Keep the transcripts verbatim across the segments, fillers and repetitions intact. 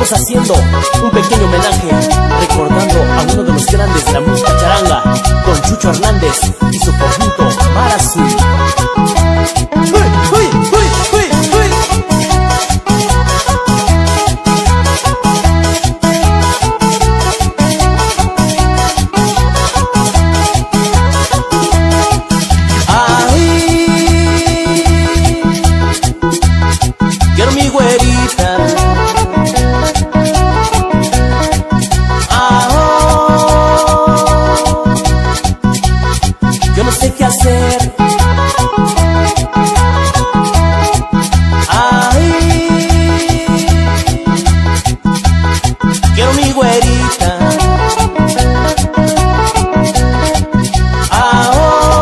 estamos haciendo un pequeño homenaje, recordando a uno de los grandes de la música charanga, don Chucho Hernández y su conjunto Mar Azul. ¡Uy, uy, uy, uy, uy! Quiero mi güerita, ah, oh, yo no sé qué hacer, ay, quiero mi güerita, ah,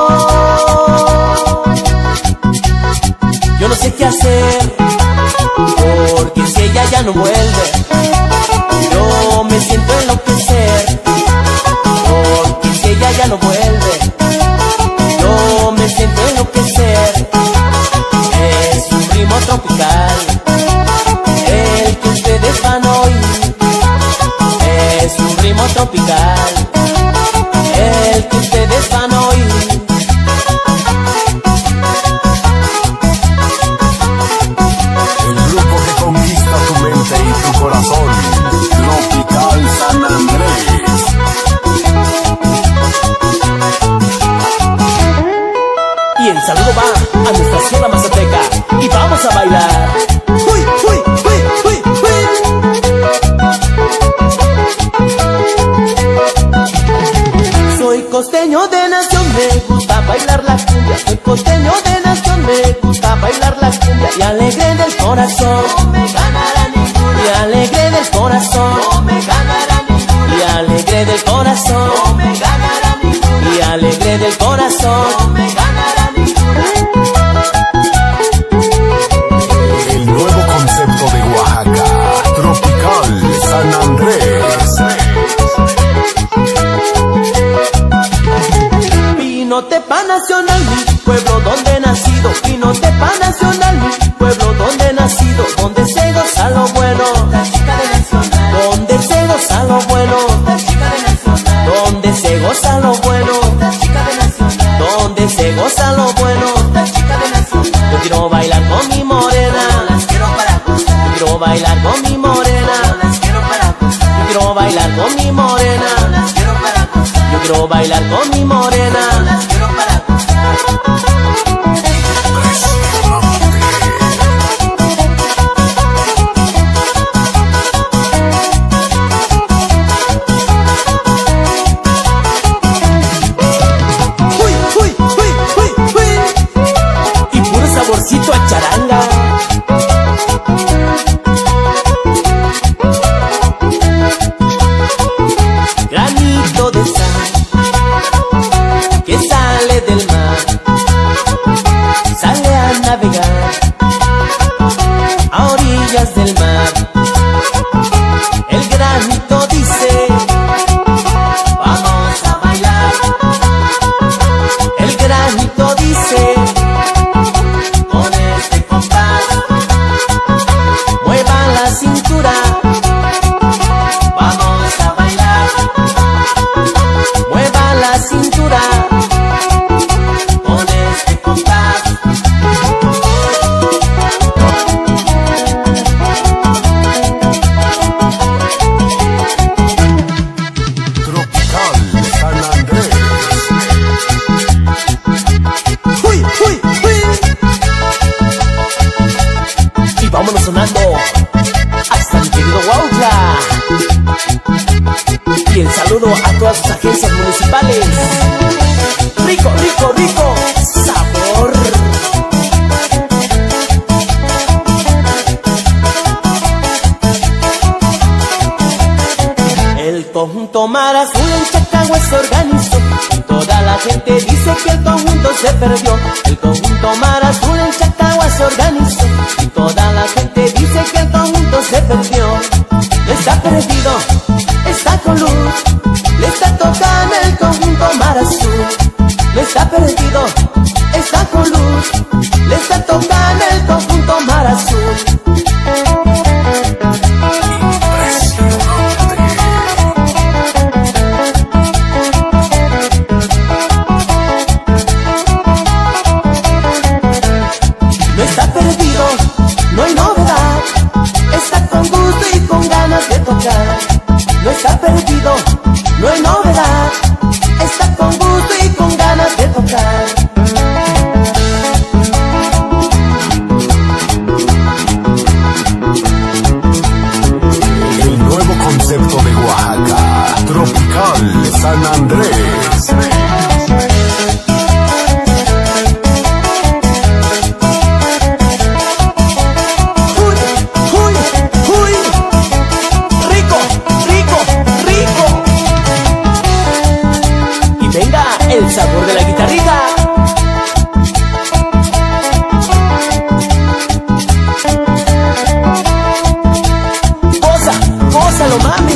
oh, yo no sé qué hacer. Porque si ella ya no vuelve, yo me siento enloquecer. Porque si ella ya no vuelve, yo me siento enloquecer. Es un ritmo tropical el que ustedes van a oír. Es un ritmo tropical el que ustedes van a oír. Y tu corazón, Tropical San Andrés. Y el saludo va a nuestra sierra mazateca y vamos a bailar. ¡Uy, uy, uy, uy, uy! Soy costeño de nación, me gusta bailar la cumbia. Soy costeño de nación, me gusta bailar la cumbia. Y alegre del corazón, no me ganará ninguno. Y alegre del corazón, no me ganará ninguno. Y alegre del corazón, no me ganará ninguno. Y alegre del corazón, no me ganará ninguno. El nuevo concepto de Oaxaca, Tropical San Andrés. Pinotepa Nacional, mi pueblo donde he nacido. Pinotepa Nacional, mi pueblo donde he nacido. Donde se goza lo bueno, la chica de Nacional. Donde se goza lo bueno, la chica de Nacional. Donde se goza lo bueno, la chica de Nacional. Donde se goza lo bueno, la chica de Nacional. Yo quiero bailar con mi morena, las quiero para gozar. Yo quiero bailar con mi morena, las quiero para gozar. Yo quiero bailar con mi morena, las quiero para gozar. Yo quiero bailar con mi morena, las quiero para gozar. Uy, uy, uy, uy, uy. Y puro saborcito a charanga. Granito de sal que sale del mar, sale a navegar a orillas del mar. El granito dice, vamos a bailar. El granito dice, con este compás, mueva la cintura, vamos a bailar. Mueva la cintura con este compás. Tropical San Andrés. ¡Uy, uy, uy! Y vámonos sonando hasta mi querido Huautla. Y el saludo a todas sus agencias municipales. Rico, rico, rico sabor. El conjunto Mar Azul en Chacagua se organizó y toda la gente dice que el conjunto se perdió. El conjunto Mar Azul en Chacagua se organizó y toda la gente dice que el conjunto se perdió. Está perdido, está con luz, le está tocando el conjunto Mar Azul. Le está perdido, está con luz, le está tocando el conjunto Mar Azul. San Andrés. El sabor de la guitarrita. Goza, gózalo, mami.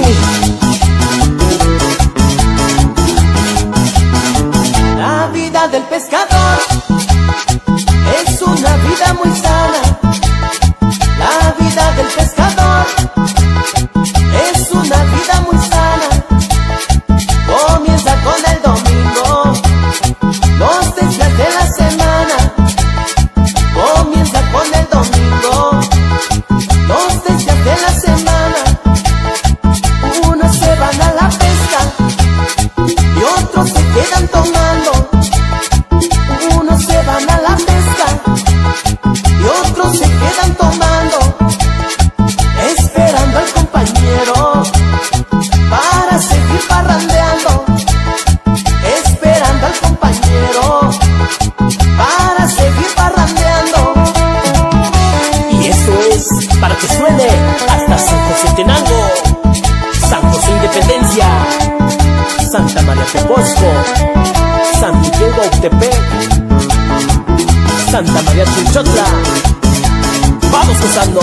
La vida del pescador es una vida muy sana. La vida del pescador es una vida muy sana. Comienza con el domingo, los días de la semana. Comienza con el domingo, los días de la semana. Unos se van a la pesca y otros se quedan tomando. Unos se van a la pesca y otros se quedan tomando, esperando al compañero para seguir parrandeando. Esperando al compañero para seguir parrandeando. Y eso es para que suene hasta San José Tenango, San José Independencia, Santa María Teposco, San Miguel Bautepec, Santa María Chilchotla. Vamos gozando.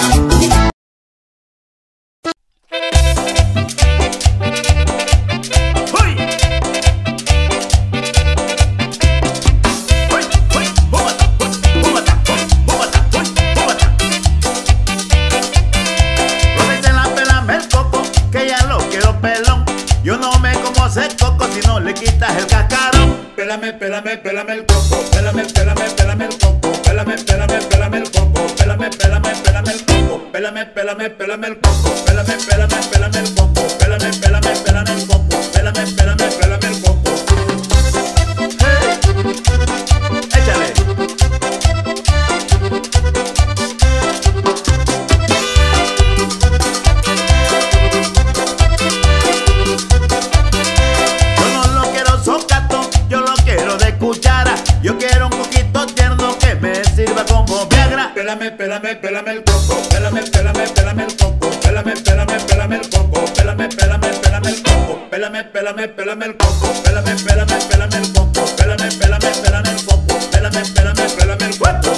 Pélame, pélame, pélame el coco, pélame, pélame, pélame el coco, pélame, pélame, pélame el coco, pélame, pélame, pélame el coco, pélame, pélame, pélame el coco, pélame, pélame, pélame el coco, pélame, pélame, pélame el coco, pélame, pélame, pélame el coco. Hey, échale. Yo quiero un poquito tierno que me sirva como Viagra. Pélame, pélame, pélame el coco, pélame, pélame, pélame el coco, pélame, pélame, pélame el coco, pélame, pélame, pélame el coco, pélame, pélame, pélame el coco, pélame, pélame, pélame el coco, pélame, pélame, pélame el coco, pélame, pélame, pélame el coco.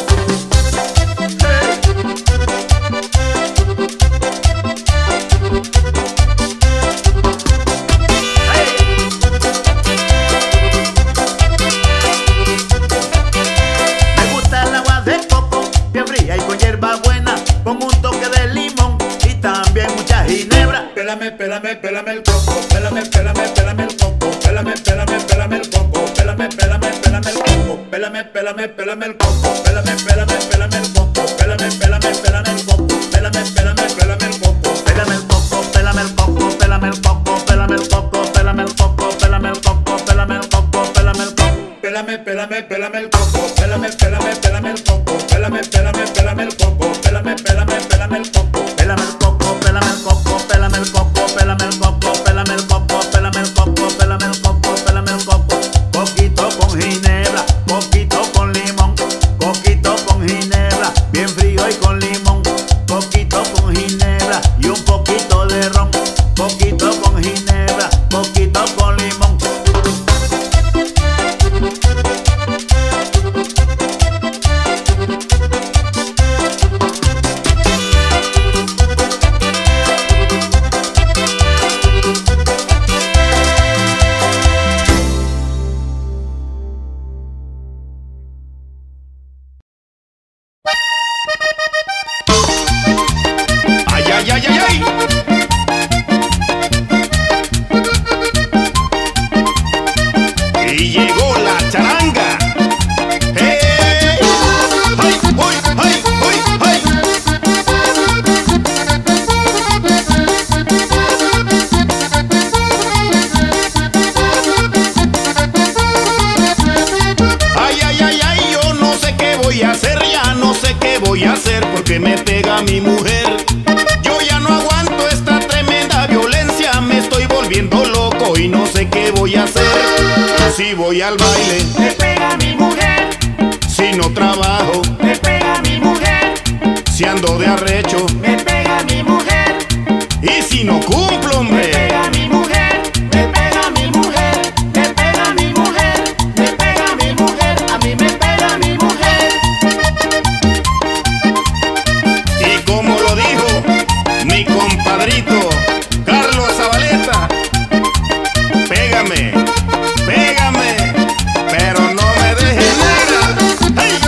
Pélame, pélame, pélame el coco, pélame, pélame, pélame el coco, pélame, pélame, pélame el coco, pélame, pélame, pélame el coco, pélame, pélame, pélame el coco, pélame, pélame, pélame el coco, pélame, pélame, pélame el coco, pélame, pélame, pélame el coco, pélame el coco, pélame el coco, pélame el coco, pélame el coco, pélame el coco, pélame el coco, pélame el coco, pélame el coco, pélame, pélame, pélame el coco, pélame, pélame, pélame el coco, pélame, pélame, pélame el coco, pélame, pélame, pélame el coco, pélame el coco, pélame el coco, pélame el coco, pélame el coco, pélame el coco, pélame el coco, pélame el coco, pélame el coco, coquito con ginebra, coquito con limón, coquito con ginebra, bien frío y con limón, coquito con ginebra y un poquito de ron, coquito con ginebra, coquito con limón. voy a hacer porque me pega mi mujer. Yo ya no aguanto esta tremenda violencia, me estoy volviendo loco y no sé qué voy a hacer? Si voy al baile, me pega mi mujer. si no trabajo, Me pega mi mujer. si ando de arrecho, Me pega mi mujer. y si no cumplo, Me hombre. pega mi mujer. Me pega mi mujer. Me pega mi mujer. Me pega mi mujer. A mí me pega mi mujer. Y como lo dijo mi compadrito Carlos Zabaleta, pégame, pégame, pero no me dejes negra. ¡Hey!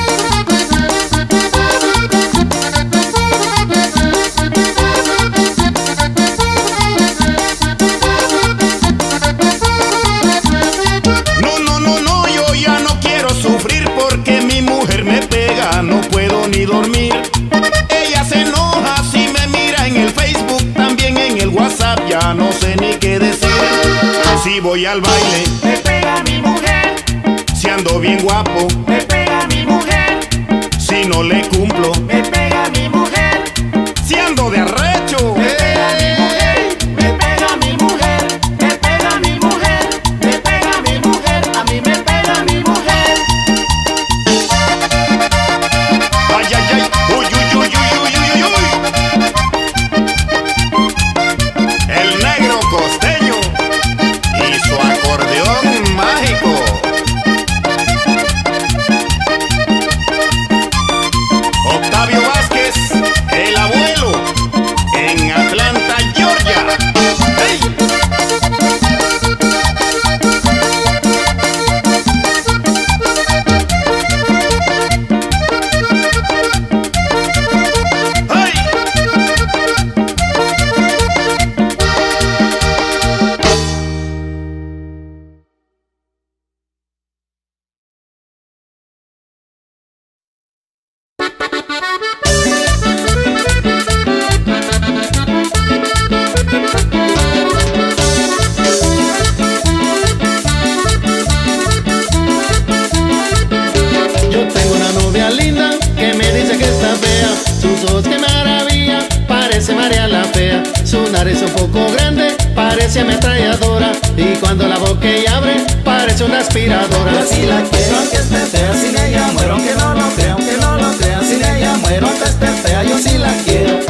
No, no, no, no, yo ya no quiero sufrir porque mi mujer me pega, no puedo ni dormir. Ella se enoja si me mira en el Facebook, también en el WhatsApp, ya no sé ni qué decir. Si voy al baile, Me pega mi mujer. si ando bien guapo, Me pega mi mujer. si no le cumplo, Me pega mi mujer. si ando de arrecho. Me pega mi mujer. Me pega mi mujer. Me pega mi mujer. Me pega mi mujer. A mí me pega mi mujer. Ay, ay, ay, uy, uy, uy, uy, uy, uy, uy. El negro costeño y su acordeón mágico. Octavio Vázquez, el abuelo, en Atlanta, Georgia. ¡Hey! ¡Hey! Yo tengo una novia linda que me dice que está fea. Sus ojos que maravilla, parece María la fea. Su nariz un poco grande, parece ametralladora. Y cuando la boca ella abre, parece una aspiradora. Yo sí la quiero aunque esté fea, sin ella muero, aunque no lo crea, aunque no lo crea, sin ella muero, aunque esté fea, yo sí la quiero.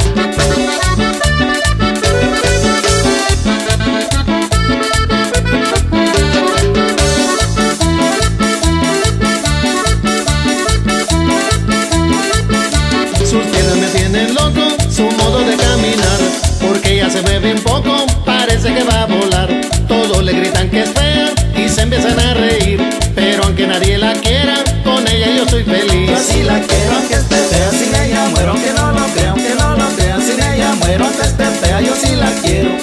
Sus piernas me tienen loco, su modo de caminar, porque ella se ve bien poco, parece que va a volar. Todos le gritan que es fea y se empiezan a reír, pero aunque nadie la quiera, con ella yo soy feliz. Yo sí la quiero aunque esté fea, sin ella muero, aunque no lo crea, aunque no lo crea, sin ella muero, aunque esté fea, yo sí la quiero.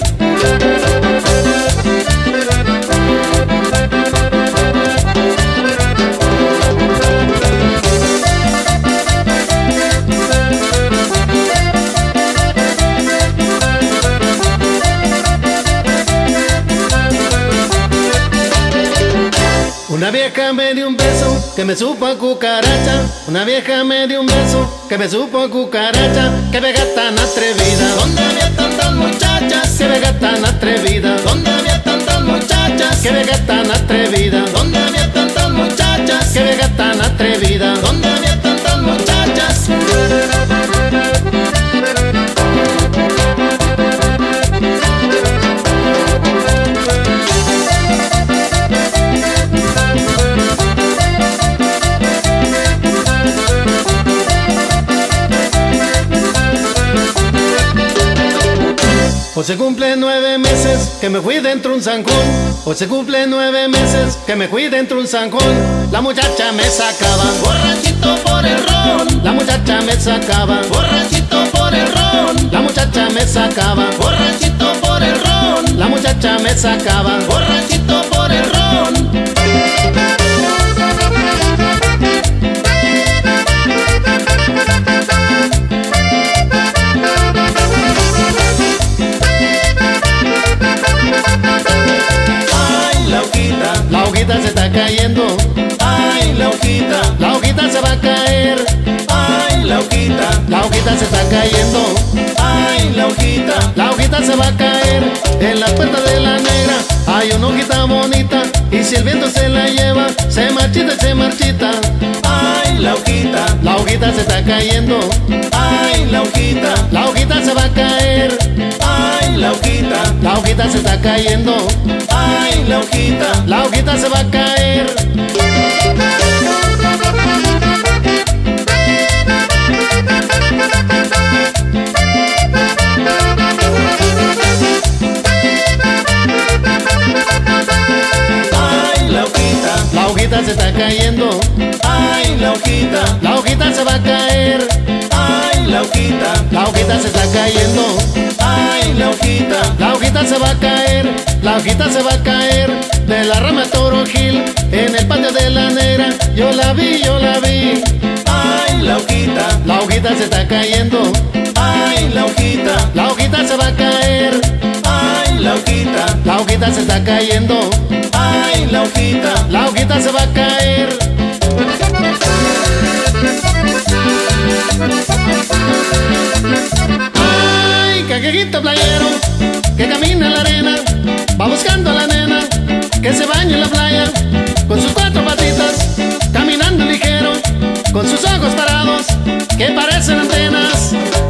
Una vieja me dio un beso que me supo a cucaracha. Una vieja me dio un beso que me supo a cucaracha. Que vega tan atrevida. ¿Dónde había tantas muchachas? Que vega tan atrevida. ¿Dónde había tantas muchachas? Que vega tan atrevida. ¿Dónde había tantas muchachas? Que vega tan atrevida. ¿Dónde había tantas muchachas? Hoy se cumple nueve meses que me fui dentro un zancón. Hoy se cumple nueve meses que me fui dentro un zancón. La muchacha me sacaba borrachito por el ron. La muchacha me sacaba borrachito por el ron. La muchacha me sacaba borrachito por el ron. La muchacha me sacaba borrachito por el ron. Se está cayendo, ay la hojita, la hojita se va a caer, ay la hojita, la hojita se está cayendo, ay la hojita, la hojita se va a caer en las puertas de la negra. hay una hojita bonita y si el viento se la lleva, se marchita y se marchita. Ay, la hojita, La hojita se está cayendo, ay, la hojita, la hojita se va a caer. ay, la hojita, La hojita se está cayendo, ay, la hojita. la hojita se va a caer. Ay, la hojita, La hojita se está cayendo, ay, la hojita, la hojita se va a caer. ay, la hojita, La hojita se está cayendo, ay, la hojita, la hojita se va a caer. La hojita se va a caer de la rama toronjil en el patio de la negra. Yo la vi, yo la vi. ay, la hojita, La hojita se está cayendo, ay, la hojita, la hojita se va a caer. ay, la hojita, La hojita se está cayendo, ay, la hojita. la hojita se va a caer. Ay, caqueguito playero que camina en la arena, va buscando a la nena que se baña en la playa con sus cuatro patitas, caminando ligero, con sus ojos parados que parecen antenas.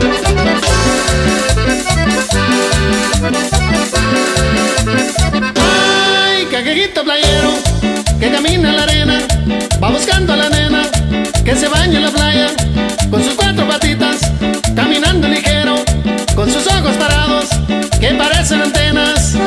Ay, caqueguito playero que camina en la arena, va buscando a la nena que se baña en la playa con sus cuatro patitas, caminando ligero, con sus ojos parados que parecen antenas.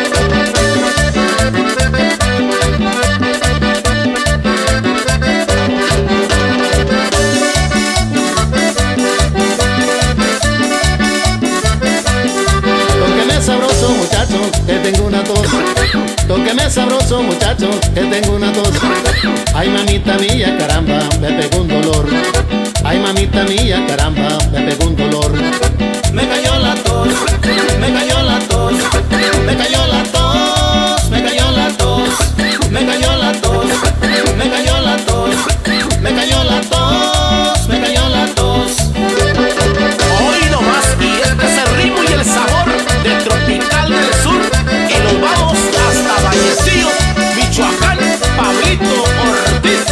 Tóqueme sabroso muchacho, que tengo una tos. Tóqueme sabroso muchacho, que tengo una tos. Ay mamita mía, caramba, me pegó un dolor. Ay mamita mía, caramba, me pegó un dolor. Me cayó la tos, me cayó la tos, me cayó la tos, me cayó la tos, me cayó la tos, me cayó la tos, me cayó la tos, me cayó la tos. Hoy nomás, y este es el ritmo y el sabor de Tropical del Sur. Y nos vamos hasta Vallecillos, Michoacán, Pablito Ortiz.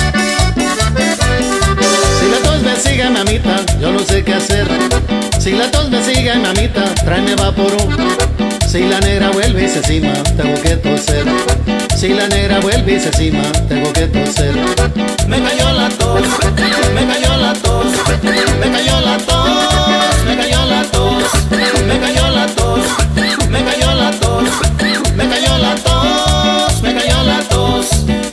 Si la tos me sigue mamita, yo no sé qué hacer. Si la tos me sigue mamita, tráeme vaporú. Si la negra vuelve y se cima, tengo que toser. Si la negra vuelve y se cima, tengo que toser. Me cayó la tos, me cayó la tos, me cayó la tos, me cayó la tos, me cayó la tos, me cayó la tos, me cayó la tos, me cayó la tos.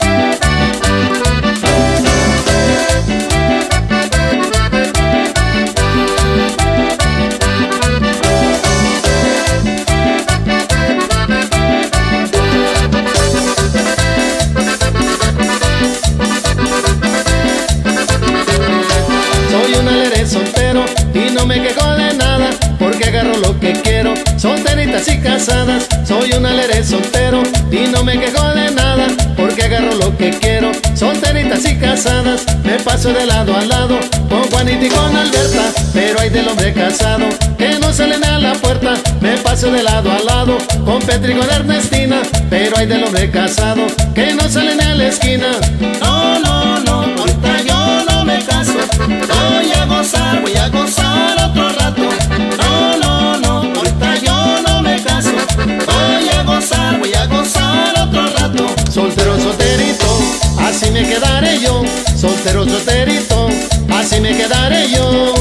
Soy un alegre soltero y no me quejo de nada, porque agarro lo que quiero, solteritas y casadas. Soy un alegre soltero y no me quejo de nada, porque agarro lo que quiero, solteritas y casadas. Me paso de lado a lado con Juanita y con Alberta, pero hay del hombre casado que no salen a la puerta. Me paso de lado a lado con Petri y con Ernestina, pero hay del hombre casado que no salen a la esquina. No, no, no, ahorita yo no me caso. Voy a gozar, voy a gozar otro rato. No, no, no, ahorita yo no me caso. Voy a gozar, voy a gozar otro rato. Soltero, solterito, así me quedaré yo. Soltero, solterito, así me quedaré yo.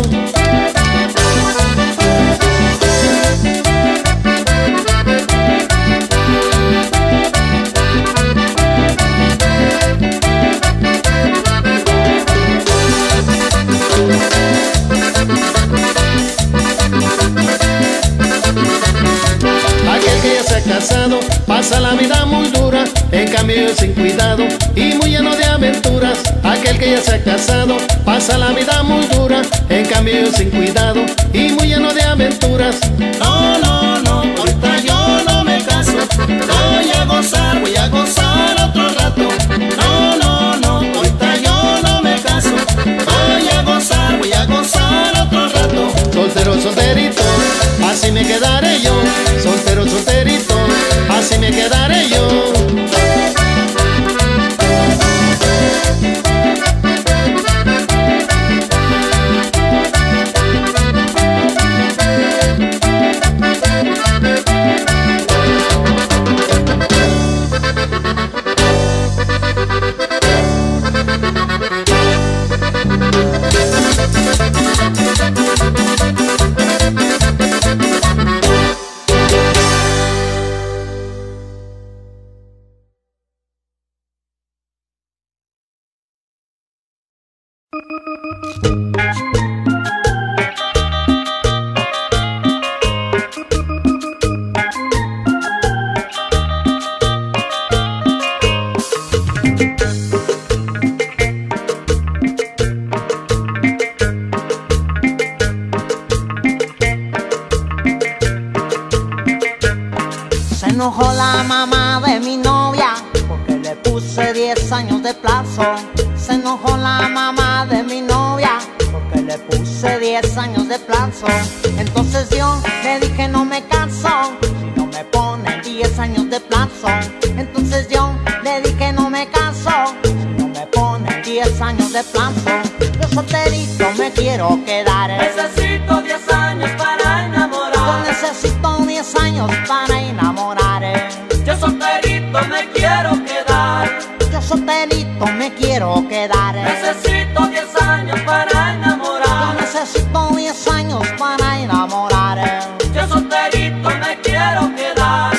Aquel que ya se ha casado pasa la vida muy dura, en cambio yo sin cuidado y muy lleno de aventuras. Aquel que ya se ha casado pasa la vida muy dura, en cambio yo sin cuidado y muy lleno de aventuras. No, no, no, ahorita yo no me caso. Voy a gozar, voy a gozar otro rato. No, no, no, ahorita yo no me caso. Voy a gozar, voy a gozar otro rato. Soltero, solterito, así me quedaré yo. Soltero, solterito, así así me quedaré yo. Se enojó la mamá de mi novia porque le puse diez años de plazo. Se enojó la mamá de mi novia porque le puse diez años de plazo. Entonces yo le dije no me caso si no me ponen diez años de plazo. Entonces yo le dije no me caso si no me ponen diez años de plazo. Yo solterito me quiero quedar. Necesito diez años para enamorar. Yo necesito diez años para enamorar. Yo solterito me quiero quedar. Yo solterito me quiero quedar. Necesito diez años para enamorar. Yo necesito diez años para enamorar. Yo solterito me quiero quedar.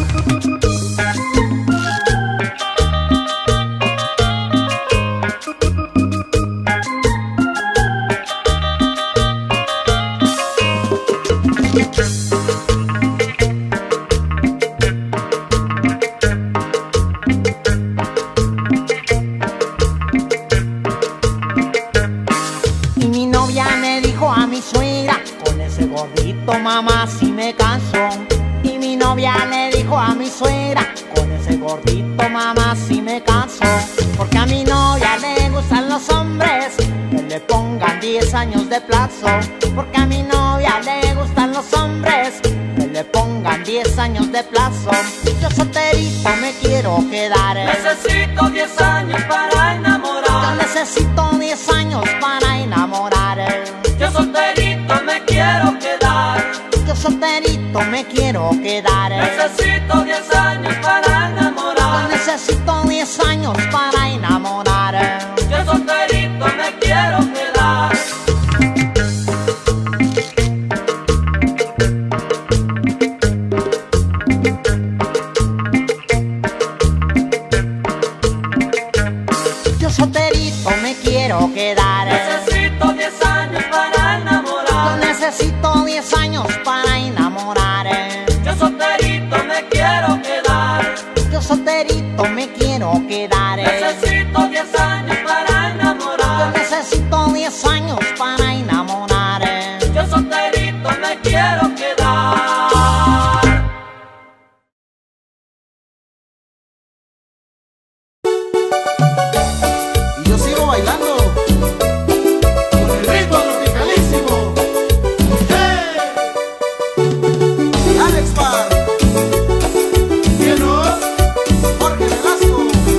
Y mi novia me dijo a mi suegra, con ese gordito mamá si me caso. Y mi novia le dijo a mi suegra, con ese gordito mamá si me caso. Porque a mi novia le gustan los hombres que le pongan diez años de plazo. Porque a mi novia le gustan los hombres que le pongan diez años de plazo. Yo solterito me quiero quedar. Necesito diez años para Yo enamorar. necesito diez años para enamorar. Yo solterito me quiero quedar. Yo solterito me quiero quedar. Necesito diez años para Yo enamorar. necesito diez años para enamorar. Yo solterito me quiero quedar. Yo solterito me quiero quedar. Necesito diez años para Yo enamorar. necesito diez años para enamorar. Yo solterito me quiero quedar. Yo solterito me quiero quedar. Necesito diez años para Yo enamorar. necesito diez años para enamorar. Yo solterito me quiero quedar. Y yo sigo bailando con el ritmo tropicalísimo. ¡Hey! Alex Par, Vienos, Jorge Velasco.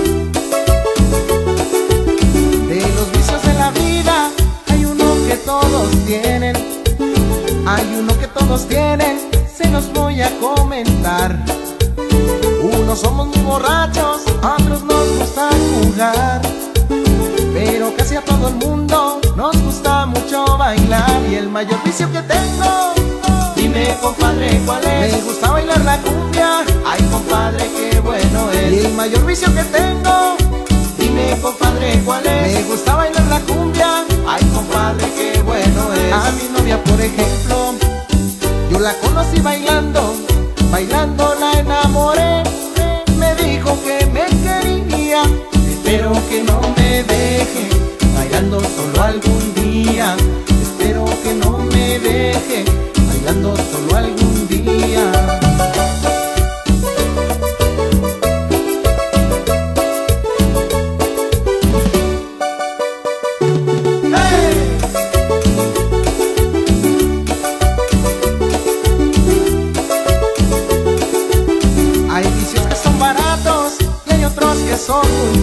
De los vicios de la vida hay uno que todos tienen. Hay uno que todos tienen, se los voy a comentar. Unos somos muy borrachos, otros nos gusta jugar. Pero casi a todo el mundo nos gusta mucho bailar. Y el mayor vicio que tengo, dime compadre cuál es. Me gusta bailar la cumbia, ay compadre qué bueno es. Y el mayor vicio que tengo, dime compadre cuál es. Me gusta bailar la cumbia, ay compadre qué bueno es. A mi novia por ejemplo, yo la conocí bailando, bailando la enamoré. Me dijo que me quería, espero que no me deje, bailando solo algún día. Espero que no me deje, bailando solo algún día. Hay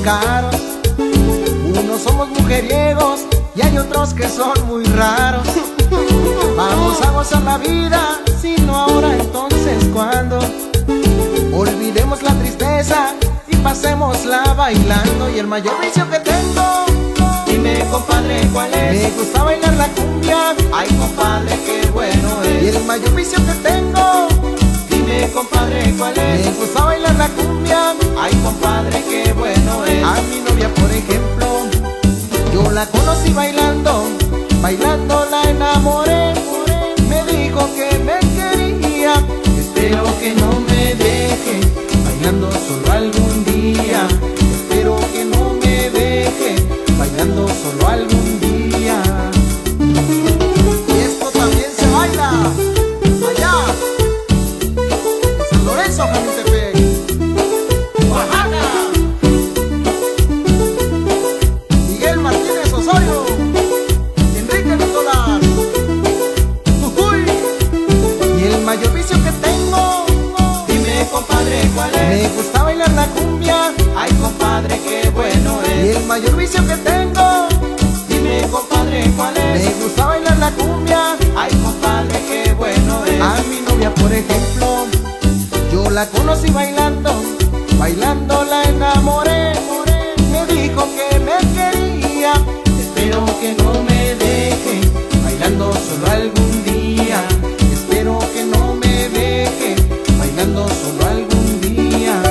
caros. Unos somos mujeriegos y hay otros que son muy raros. Vamos a gozar la vida, si no ahora entonces cuando. Olvidemos la tristeza y pasémosla bailando. Y el mayor vicio que tengo, dime compadre cuál es. me gusta bailar la cumbia. Ay compadre qué bueno Y es. el mayor vicio que tengo, Dime compadre cuál me es. gusta bailar la cumbia. Ay compadre qué bueno es. A mi novia por ejemplo, yo la conocí bailando, bailando la enamoré. Me dijo que me quería, espero que no me deje, bailando solo algún día. Espero que no me deje, bailando solo algún día. Y esto también se baila allá en San Lorenzo, Jamutepec, Oaxaca. Miguel Martínez Osorio, Enrique Nicolás. Uy. Y el mayor vicio que tengo, Dime compadre cuál me es. gusta bailar la cumbia. Ay compadre qué bueno Y es. el mayor vicio que tengo, Dime compadre cuál me es. gusta bailar la cumbia. Ay compadre qué bueno es. A mi novia por ejemplo, yo la conocí bailando, bailando la enamoré. Me dijo que me quería, espero que no me deje, bailando solo algún día. Espero que no me deje, bailando solo algún día.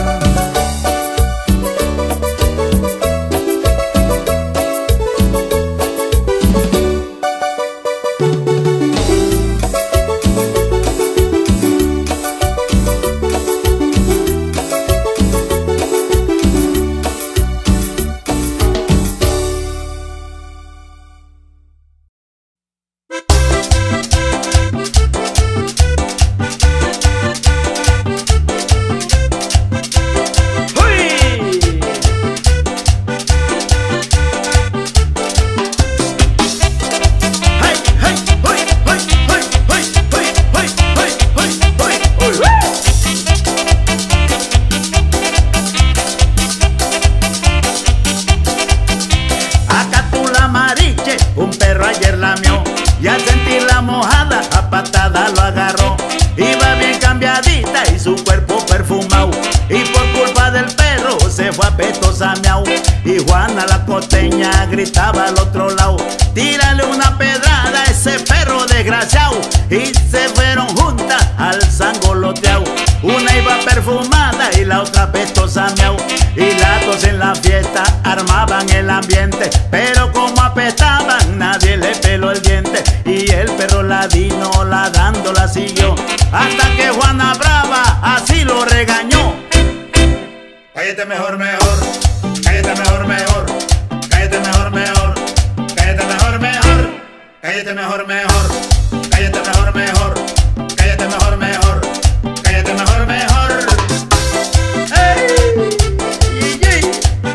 Acá tú la mariche, un perro ayer lamió y al sentirla mojada a patada lo agarró. Iba bien cambiadita y su cuerpo perfumado, y por culpa del perro se fue apetosa miau. Y Juana la costeña gritaba al otro lado: tírale una pedrada a ese perro desgraciado. Y se fueron juntas al sangoloteao. Una iba perfumada y la otra apestosa miau. Y las dos en la fiesta armaban el ambiente, pero como apestaban nadie le peló el diente. Y el perro ladino ladrando la siguió, hasta que Juana brava así lo regañó: cállate mejor, mejor, cállate mejor, mejor, cállate mejor, mejor, cállate mejor, mejor, cállate mejor, mejor, cállate mejor, mejor, cállate mejor, mejor, cállate mejor, mejor. ¡Ey! ¡Ey, ey!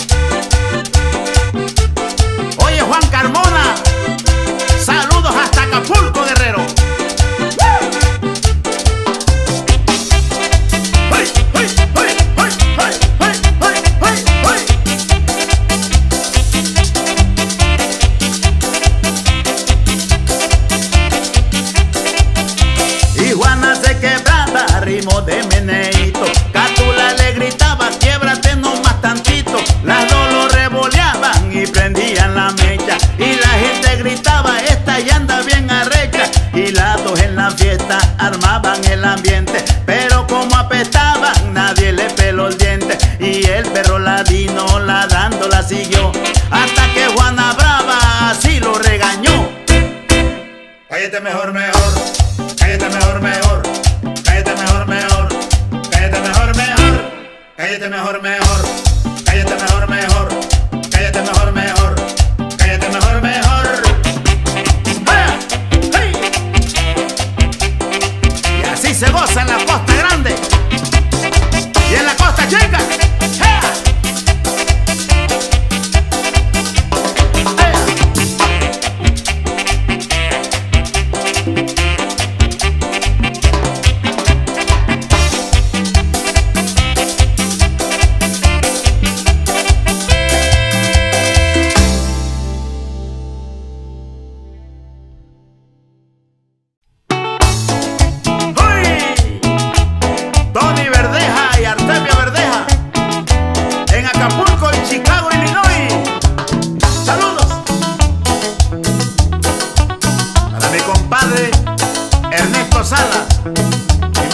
Oye, Juan Carmona, saludos hasta Acapulco, Guerrero. ¡Ay, ay, ay, ay, ay, ay, ay, ay, ay! Y Juana se quebraba a ritmo de meneíto. Catula le gritaba: quiébrate nomás tantito. Las dos lo revoleaban y prendían la mecha. Y la gente gritaba: esta ya anda bien arrecha. Y las dos en la fiesta armaban el ambiente, pero como apestaban nadie le peló el diente. Y el perro ladino ladrando la siguió, hasta que Juana brava así lo regañó: cállate mejor, mejor, cállate mejor, mejor, cállate mejor, mejor, cállate mejor, mejor, cállate mejor, mejor, cállate mejor, mejor, cállate mejor, mejor, cállate mejor, mejor. ¡Vaya! ¡Hey! Y así se goza en la Costa Grande y en la Costa Chica. ¡Ea! ¡Ea!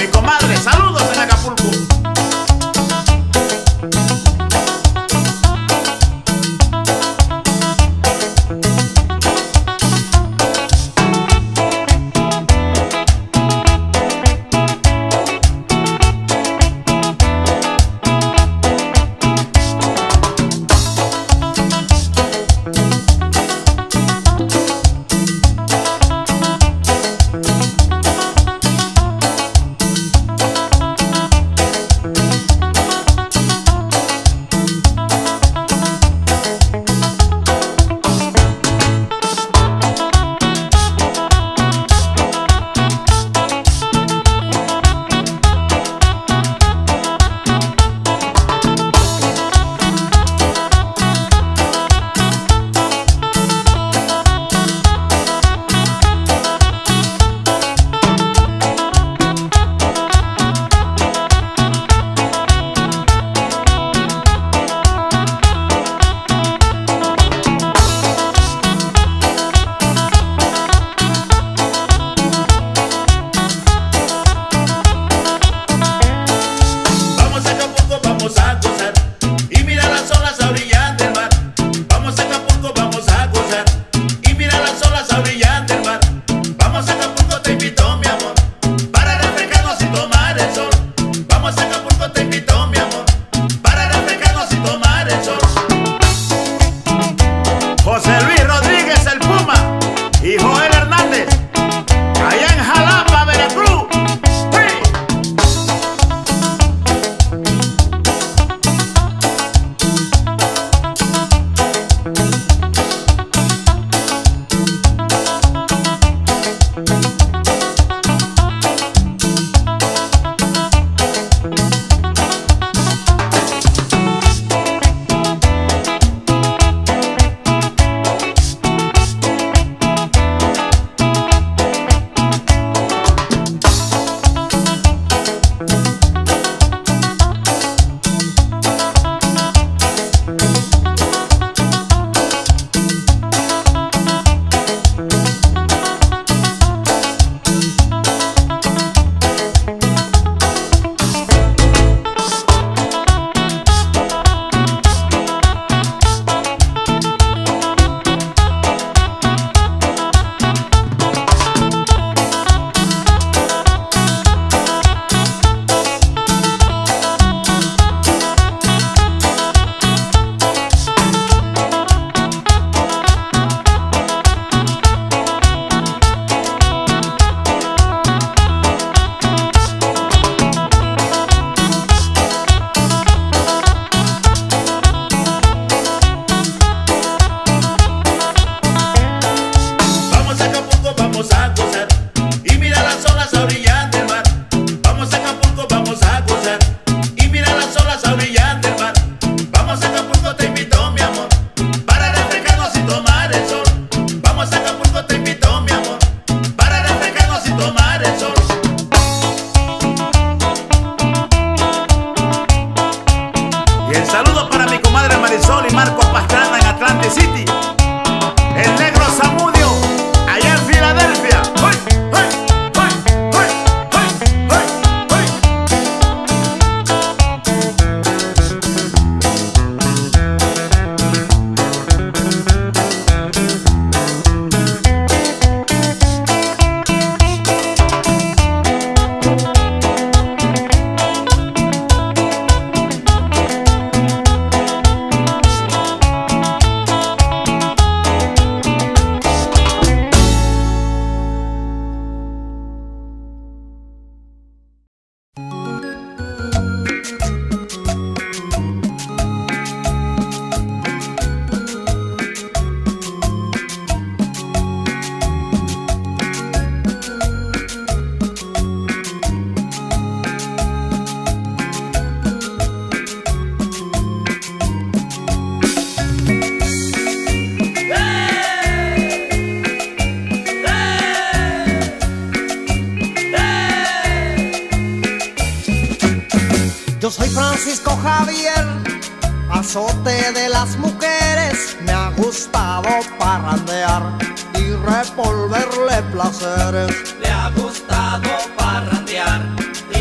mi comadre, saludos en Acapulco. Soy Francisco Javier, azote de las mujeres. Me ha gustado parrandear y revolverle placeres. Le ha gustado parrandear y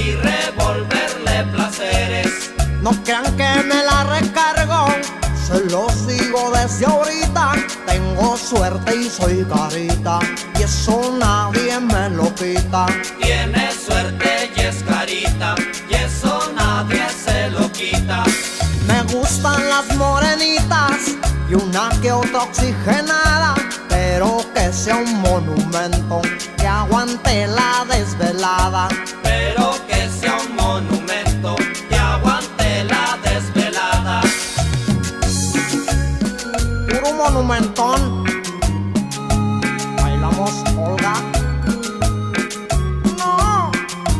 No crean que me la recargo, se lo sigo desde ahorita. Tengo suerte y soy carita, y eso nadie me lo quita. Tiene suerte y es carita, y eso nadie se lo quita. Me gustan las morenitas y una que otra oxigenada, pero que sea un monumento que aguante la desvelada. Pero que sea un monumento que aguante la desvelada. Puro monumentón. Bailamos, Olga. No.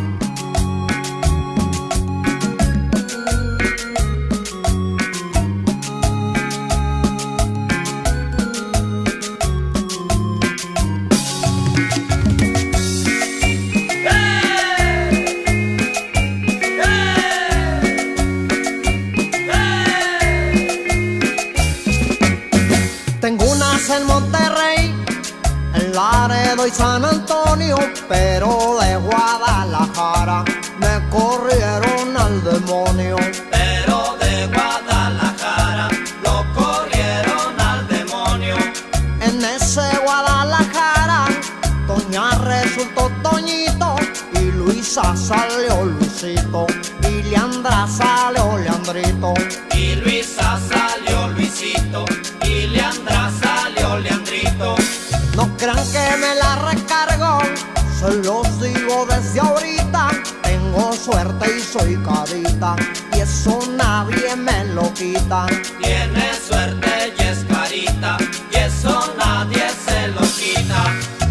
En Monterrey, en Laredo y San Antonio, pero de Guadalajara me corrieron al demonio. Pero de Guadalajara lo corrieron al demonio. En ese Guadalajara, Toña resultó Toñito, y Luisa salió Luisito, y Leandra salió Leandrito. Y Luisa salió Luisito, y Leandra salió Leandrito. No crean que me la recargo, se los digo desde ahorita. Tengo suerte y soy carita, y eso nadie me lo quita. Tiene suerte y es carita, y eso nadie se lo quita.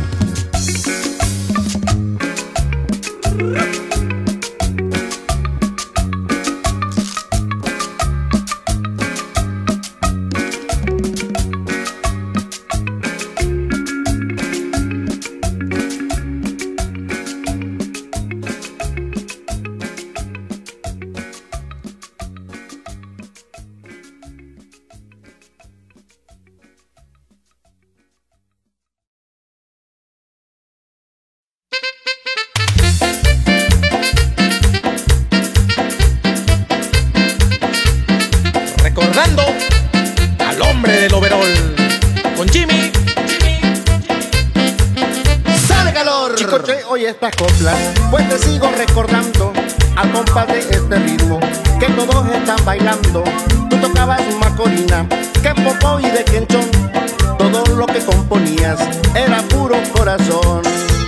Recordando al hombre del overol con Jimmy, Jimmy, Jimmy. ¡Sale calor! Chicoche, oye estas coplas, pues te sigo recordando al compás de este ritmo que todos están bailando. Tú tocabas Macorina, que popo y de quenchón, todo lo que componías era puro corazón.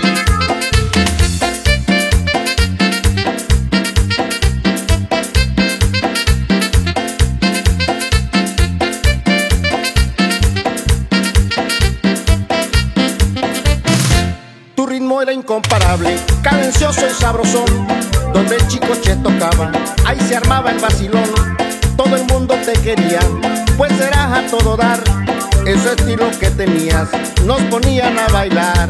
Tu ritmo era incomparable, cadencioso y sabrosón. Donde el Chicoche tocaba, ahí se armaba el vacilón. Todo el mundo te quería, pues eras a todo dar. Ese estilo que tenías, nos ponían a bailar.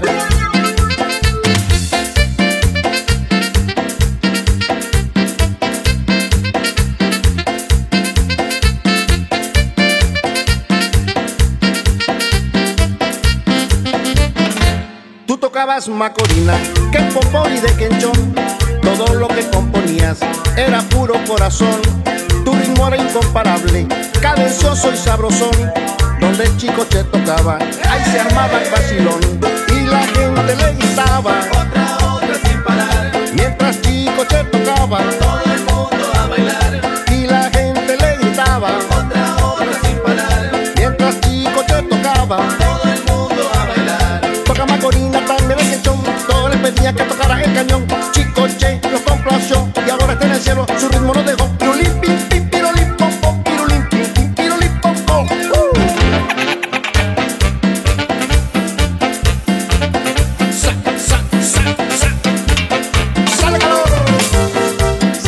Tú tocabas Macorina, que popo y de quenchón, todo lo que componías era puro corazón. Tu ritmo era incomparable, cadencioso y sabrosón. Donde el Chicoche tocaba, ahí se armaba el vacilón. Y la gente le gritaba, otra, otra sin parar. Mientras Chicoche tocaba, todo el mundo a bailar. Y la gente le gritaba, otra, otra sin parar. Mientras Chicoche tocaba, todo el mundo a bailar. Toca Macorina, también el quenchón, todos les pedían que tocara el cañón. Chicoche los complació y ahora está en el cielo, su ritmo no dejó. Pirulín, pim, pim, pirulín, pom, pom, pirulín, pim, pim, pirulín, pom, pom. Uh. Sa, sa, sa, sa. ¡Sale calor!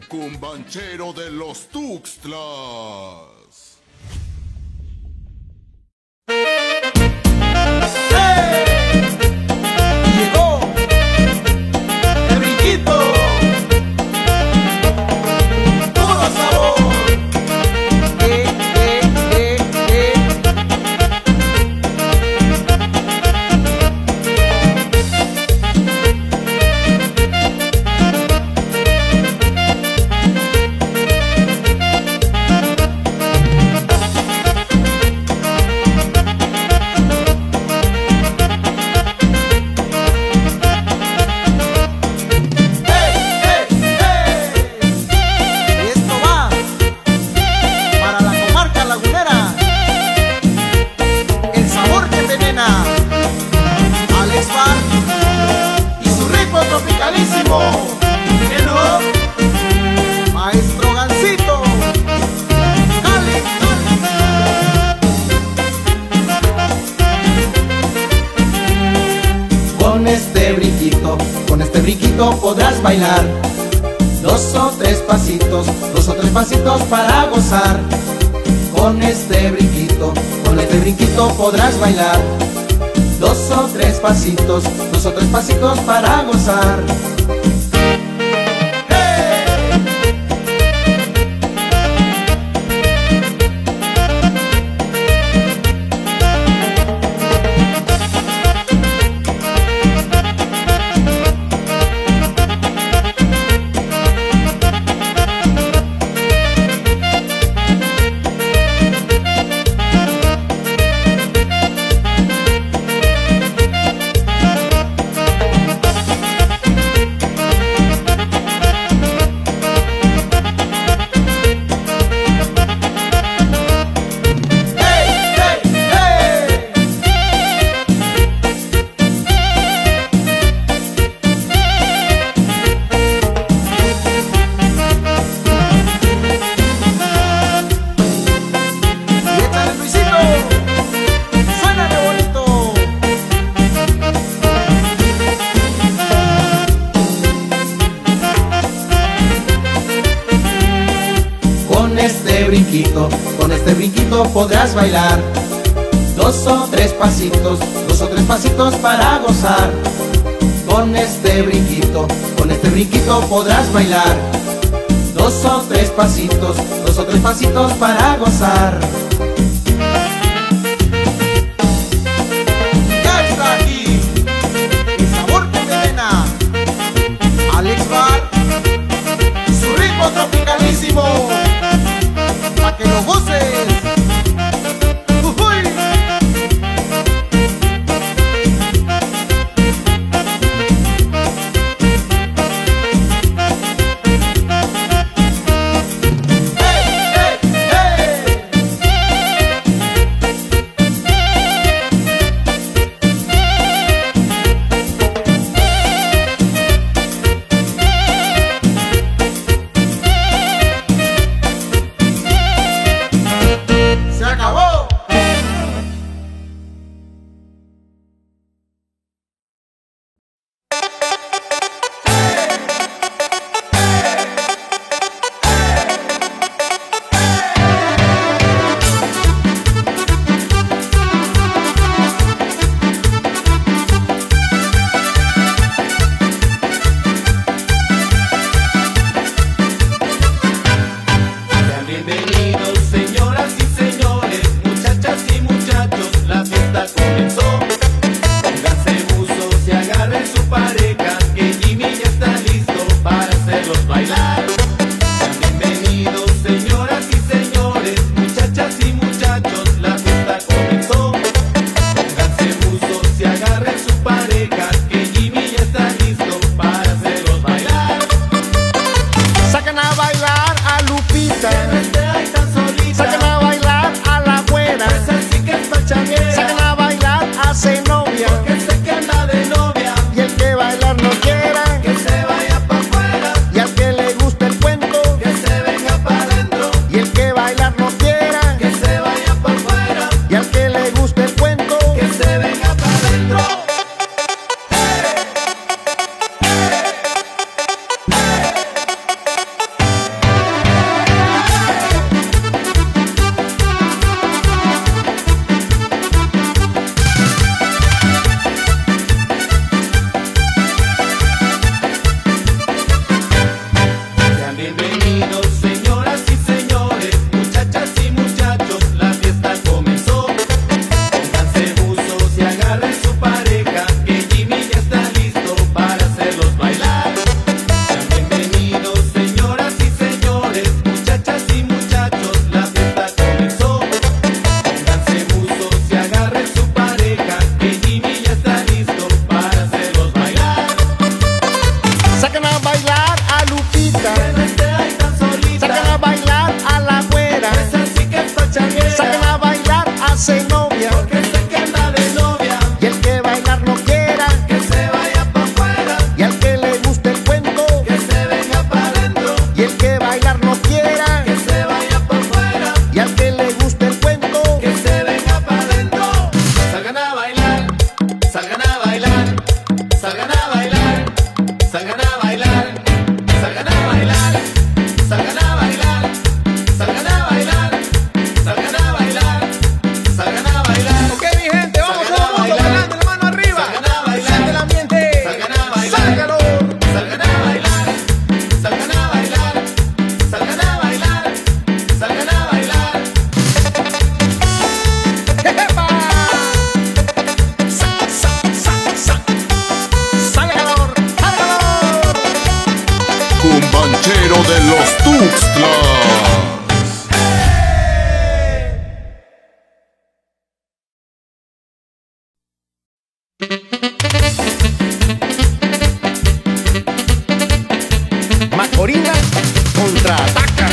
cumbanchero de los Tuxtlas. Llegó el brinquito, puro sabor. Eh, eh, eh, eh. ¿Qué no? Maestro Gansito, Cali, con este brinquito, con este brinquito podrás bailar dos o tres pasitos, dos o tres pasitos para gozar. Con este brinquito, con este brinquito podrás bailar dos o tres pasitos, dos o tres pasitos para gozar. Con este brinquito podrás bailar dos o tres pasitos, dos o tres pasitos para gozar. Con este brinquito, con este brinquito podrás bailar dos o tres pasitos, dos o tres pasitos para gozar. Ya está aquí el sabor que envenena, Alex Bar, su ritmo tropicalísimo, pa' que lo goces. Uy. Hey, hey, hey. salgan a bailar, salgan a bailar, salgan a bailar, salgan a bailar, salgan a bailar, salgan a bailar. Ok, mi gente, vamos todo el mundo bailando, la mano arriba. Salgan a bailar, siente el ambiente. salgan a bailar, Sálgalo. salgan a bailar, salgan a bailar, salgan a bailar, salgan a bailar. ¡Jejepa! Sa, sa, sa, sa. ¡Sálgalo! ¡Sálgalo! Cumbanchero de los Tuxtlas. Macorina contraataca.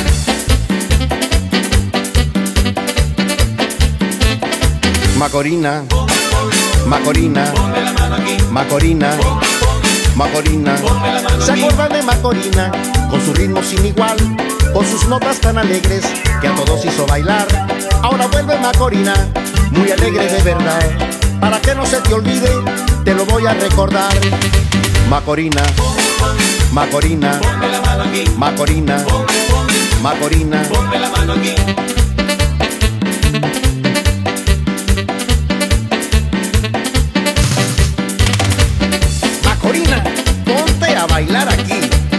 Macorina, Macorina, Macorina, Macorina. ¿Se acuerdan de Macorina? Con su ritmo sin igual, con sus notas tan alegres que a todos hizo bailar. Ahora vuelve Macorina, muy alegre de verdad. Para que no se te olvide, te lo voy a recordar. Macorina, Macorina, Macorina, Macorina. Macorina, ponte a bailar aquí.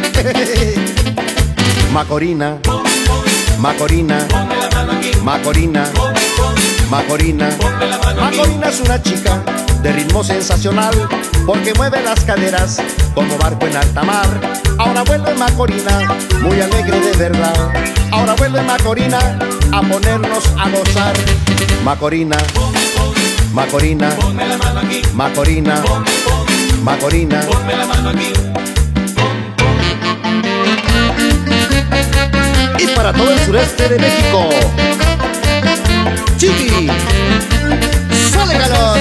Macorina, Macorina, Macorina, Macorina. Macorina es una chica de ritmo sensacional, porque mueve las caderas como barco en alta mar. Ahora vuelve Macorina, muy alegre de verdad. Ahora vuelve Macorina a ponernos a gozar. Macorina, Macorina, Macorina, Macorina. Y para todo el sureste de México, Chiqui, sale calor.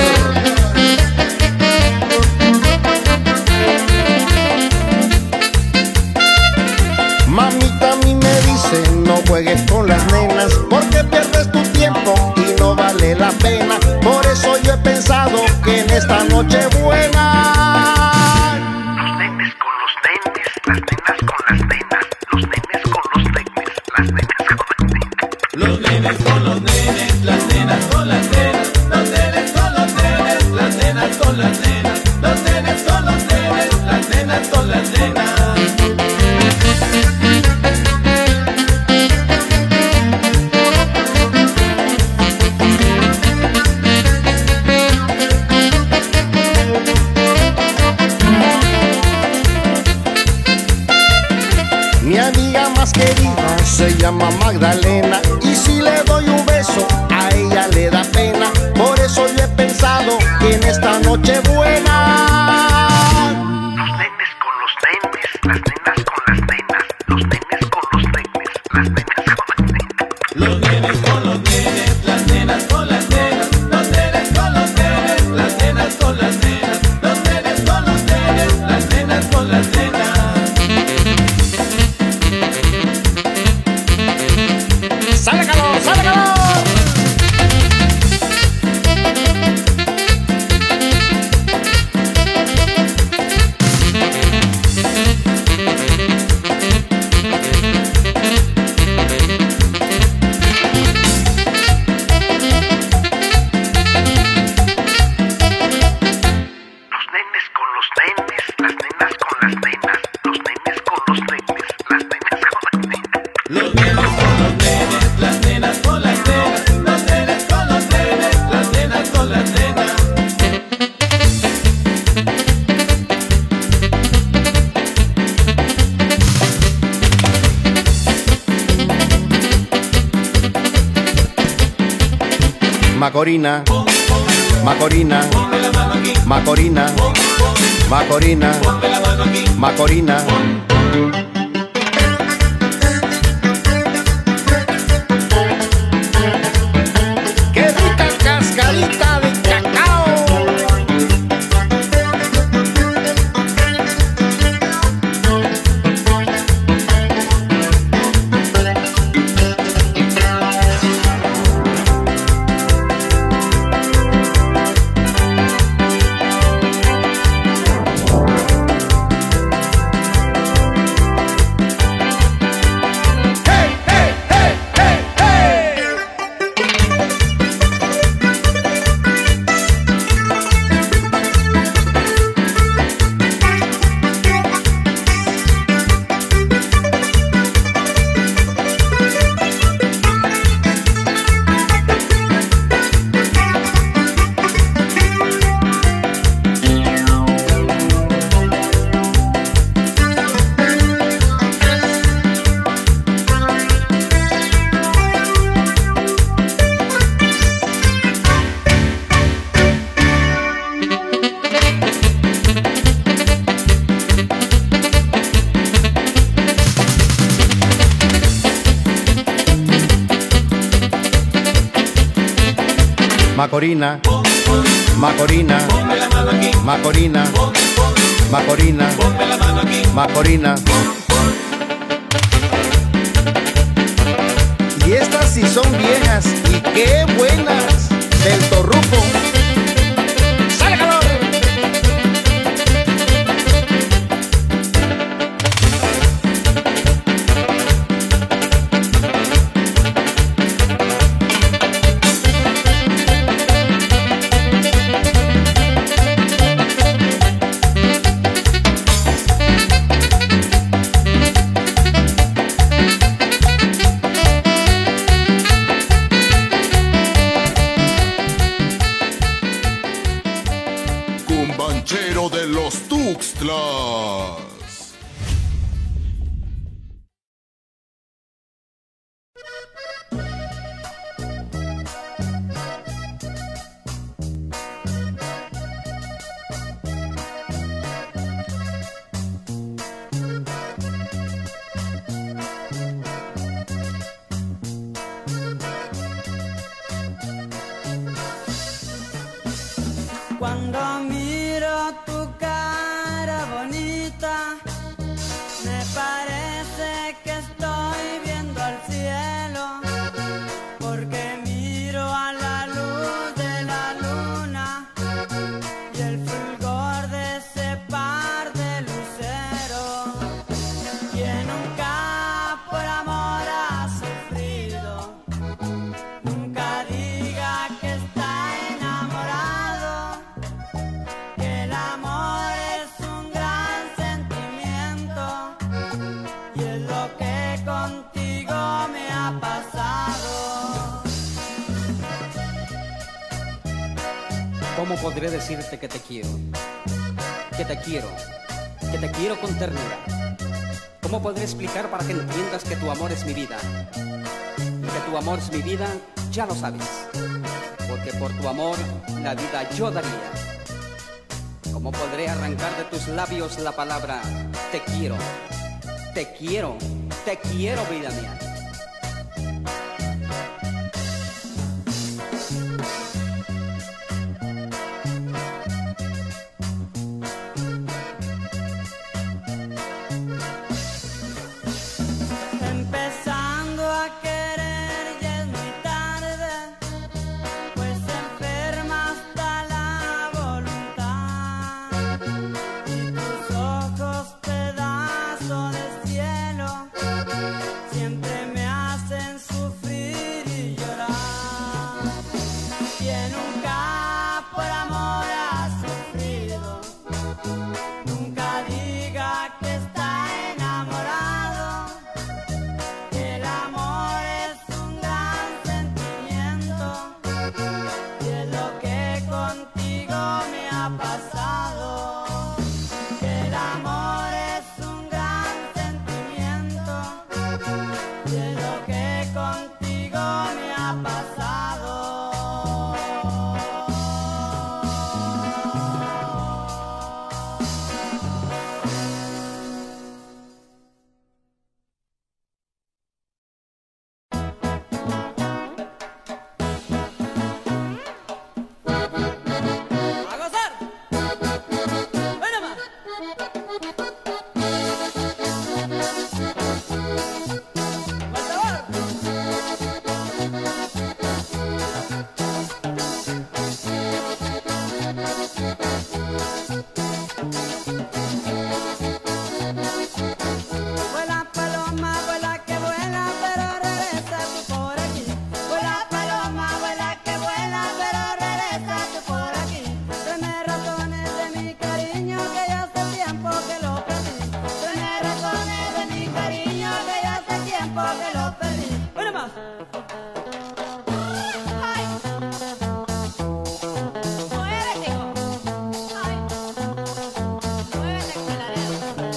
Mamita a mí me dice, no juegues con las nenas, porque pierdes tu tiempo y no vale la pena. Por eso yo he pensado que en esta noche buena, los nenes con los nenes, las nenas con las nenas, los nenes con los nenes, las nenas con las nenas. Los nenes con los nenes, las nenas con las nenas, los nenes con los nenes, las nenas con las nenas, los nenes con los nenes, las nenas con las nenas. mi amiga más querida se llama Magdalena, y si le doy un beso a ella le da pena. Por eso yo he pensado que en esta noche buena, Los nenes con los nenes, las nenas con las nenas, los nenes con los nenes, las nenas con las nenas. Los nenes con los nenes, las nenas con las nenas, los nenes con los nenes, las nenas con las nenas, los nenes con los nenes, las nenas con las nenas. ¡sale calor, sale calor! Los nenes con los nenes, las nenas con las nenas, los nenes con los nenes, las nenas con las nenas. Los nenes con los nenes, las nenas con las nenas, los nenes con los nenes, las nenas con las nenas. Macorina, Macorina, Macorina, Macorina, Macorina. ¡Qué rica cascarita de cacao! Macorina, Macorina, Macorina, Macorina, Macorina. Y estas sí son viejas y qué buenas, del Torruco. ¡Sale calor! Cumbanchero de los Tuxtlas. Cuando miro tu cara bonita, me parece que estoy viendo al cielo, porque miro a la luz de la luna y el fulgor de ese par de luceros. Quien nunca por amor ha sufrido, nunca diga que está enamorado. El amor es un gran sentimiento y es lo que contigo me ha pasado. ¿Cómo podré decirte que te quiero? Que te quiero, que te quiero con ternura. ¿Cómo podré explicar para que entiendas que tu amor es mi vida? Que tu amor es mi vida, ya lo sabes, porque por tu amor la vida yo daría. ¿Cómo podré arrancar de tus labios la palabra te quiero? Te quiero, te quiero, vida mía. Empezando a querer ya es muy tarde, pues enferma hasta la voluntad y tus ojos pedazo de cielo siempre me hacen sufrir y llorar. Quien nunca por amor ha sufrido, nunca diga que está enamorado. El amor es un gran sentimiento y es lo que contigo me ha pasado. El amor es un gran sentimiento y es lo que contigo me ha pasado. ¡A gozar! ¡Ven nomás! ¡Por favor! Vuela paloma, vuela que vuela, pero regresa tú por aquí. Vuela paloma, vuela que vuela, pero regresa tú por aquí. Tráeme razones de mi cariño que ya hace tiempo que lo perdí. Tráeme razones de mi cariño que ya hace tiempo que lo perdí. ¡Bueno más! ¡Ay! ¡Muévete, hijo! ¡Ay! ¡Muévete, calarero!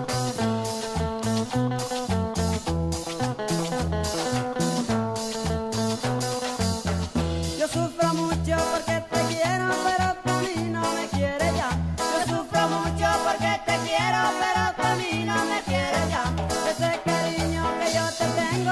Yo sufro mucho porque te quiero, pero tú a mí no me quieres ya. Yo sufro mucho porque te quiero, pero tú a mí no me quieres ya. Ese cariño que yo te tengo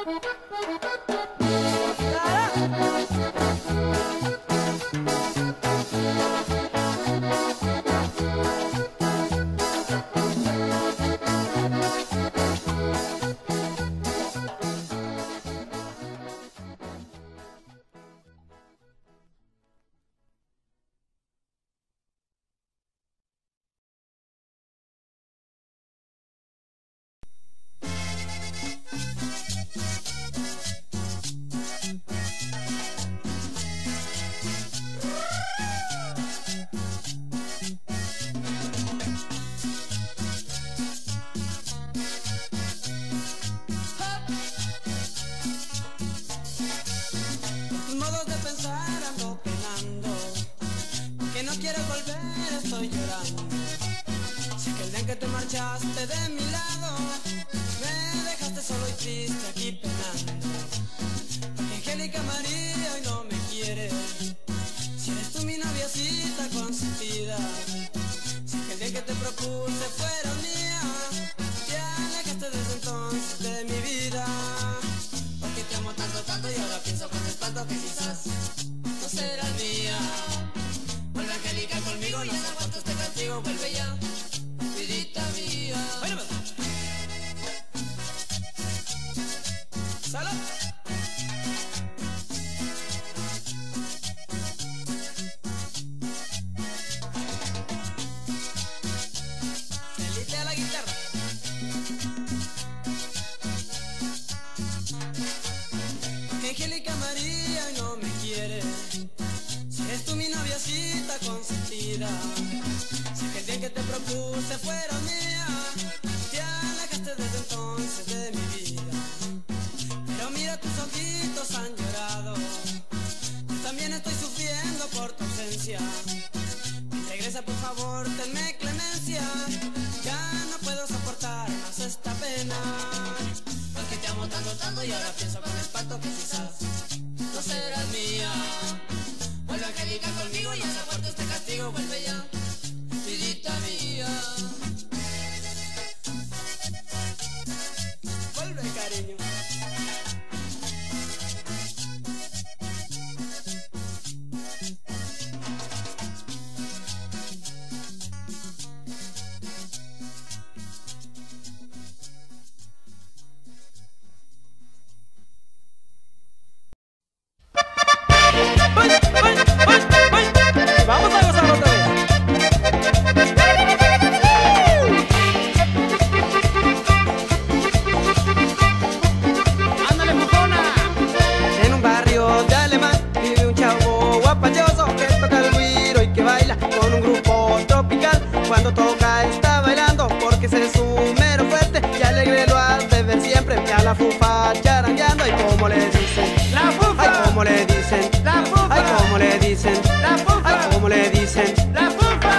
marchaste de mi lado, me dejaste solo y triste aquí penando. Porque Angélica María hoy no me quiere, si eres tú mi noviacita consentida. Si aquel día que te propuse fuera mía, te alejaste desde entonces de mi vida. Porque te amo tanto, tanto y ahora pienso con espanto que quizás no serás mía. Vuelve Angélica conmigo, no soporto este castigo, vuelve ya, vidita mía. ¡Salud! Felipe a la guitarra. Angélica María hoy no me quiere, si eres tú mi noviacita consentida. Si aquel día que te propuse fuera mía, te alejaste desde entonces de mi vida. Pero mira, tus ojitos han llorado, yo también estoy sufriendo por tu ausencia. Regresa por favor, tenme clemencia, ya no puedo soportar más esta pena. Porque te amo tanto, tanto y ahora pienso con espanto que quizás no serás mía. Vuelve Angélica conmigo, no soporto este castigo, vuelve ya, vidita mía. Vuelve, cariño. Vamos a gozar otra vez. ¡Ándale, bufona! En un barrio de Alemán vive un chavo guapachoso que toca el güiro y que baila con un grupo tropical. Cuando toca está bailando porque ese es su mero fuerte y alegre lo has de ver siempre. A la fufa charangueando y como le dicen ¡la fufa! Ay, como le dicen ¡la fufa! Ay, como le dicen ¡la fufa! Ay, como le dicen ¡la fufa!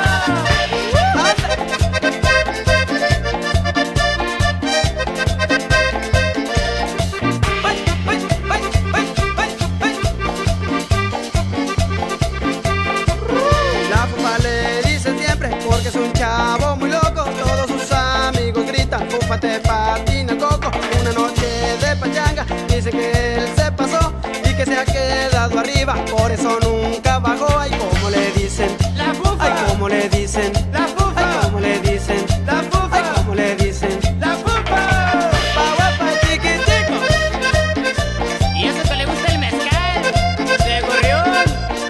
La fufa le dicen siempre porque es un chavo muy loco. Todos sus amigos gritan, fufa te patina el coco. Una noche de pachanga dice que él se pasó y que se ha quedado arriba, por eso nunca bajó. Ay, como le dicen ¡la fufa! Ay, como le dicen ¡la fufa! Ay, como le dicen ¡la fufa! Ay, como le dicen ¡la fufa! Pa' guapa, chiqui, chico. ¿Y eso que le gusta el mezcal? ¡De gorrión!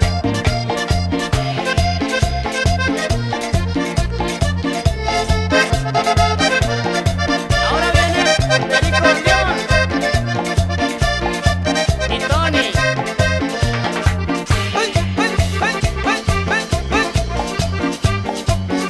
Ahora viene Perico León y Tony. Ay, ay, ay, ay, ay, ay.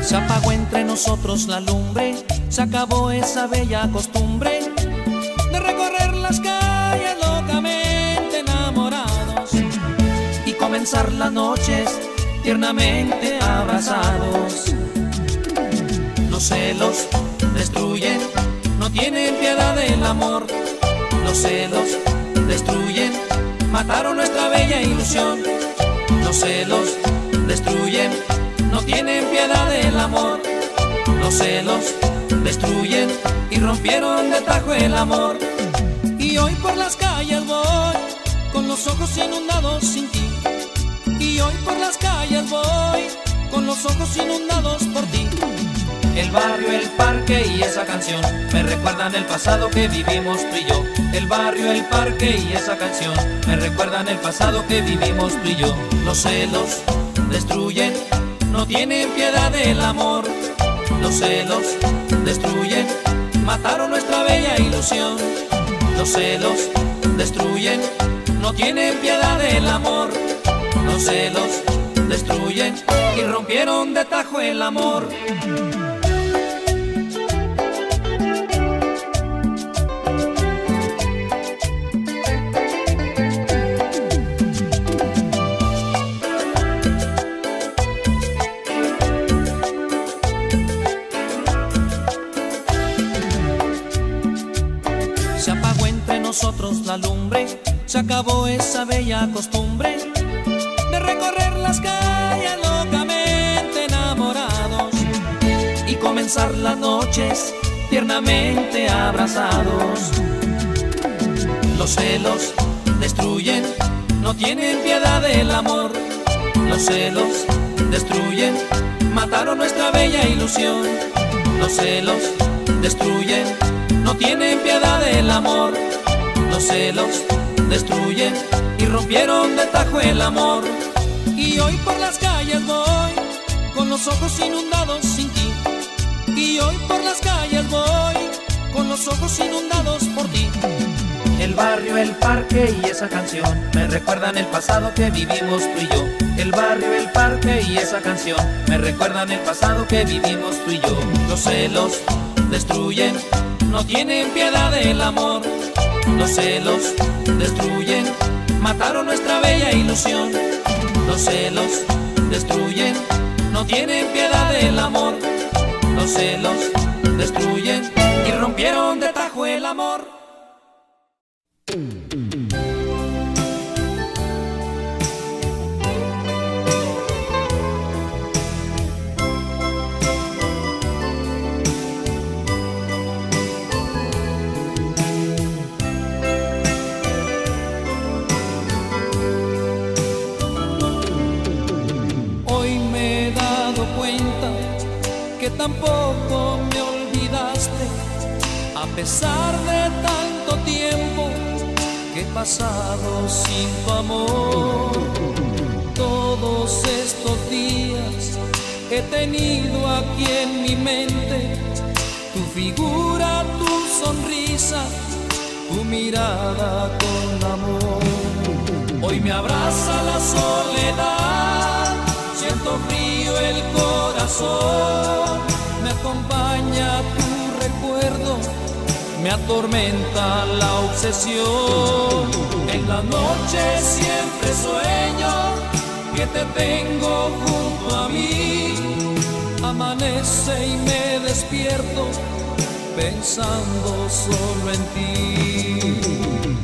Se apagó entre nosotros la lumbre, se acabó esa bella costumbre de recorrer las calles locamente enamorados y comenzar las noches tiernamente abrazados. Los celos destruyen, no tienen piedad del amor. Los celos destruyen, mataron nuestra bella ilusión. Los celos destruyen, no tienen piedad del amor. Los celos destruyen y rompieron de tajo el amor. Y hoy por las calles voy con los ojos inundados sin ti. Y hoy por las calles voy con los ojos inundados por ti. El barrio, el parque y esa canción me recuerdan el pasado que vivimos tú y yo. El barrio, el parque y esa canción me recuerdan el pasado que vivimos tú y yo. Los celos destruyen, no tienen piedad del amor. Los celos destruyen, mataron nuestra bella ilusión. Los celos destruyen, no tienen piedad del amor. Los celos destruyen y rompieron de tajo el amor. Se apagó entre nosotros la lumbre, se acabó esa bella costumbre de recorrer las calles locamente enamorados y comenzar las noches tiernamente abrazados. Los celos destruyen, no tienen piedad del amor. Los celos destruyen, mataron nuestra bella ilusión. Los celos destruyen, no tienen piedad del amor. Los celos destruyen y rompieron de tajo el amor. Y hoy por las calles voy con los ojos inundados sin ti. Y hoy por las calles voy con los ojos inundados por ti. El barrio, el parque y esa canción me recuerdan el pasado que vivimos tú y yo. El barrio, el parque y esa canción me recuerdan el pasado que vivimos tú y yo. Los celos destruyen, no tienen piedad del amor. Los celos destruyen, mataron nuestra bella ilusión. Los celos destruyen, no tienen piedad del amor. Los celos destruyen y rompieron de tajo el amor. Tampoco me olvidaste, a pesar de tanto tiempo que he pasado sin tu amor. Todos estos días he tenido aquí en mi mente tu figura, tu sonrisa, tu mirada con amor. Hoy me abraza la soledad, siento frío el corazón. Me acompaña tu recuerdo, me atormenta la obsesión. En la noche siempre sueño que te tengo junto a mí. Amanece y me despierto pensando solo en ti.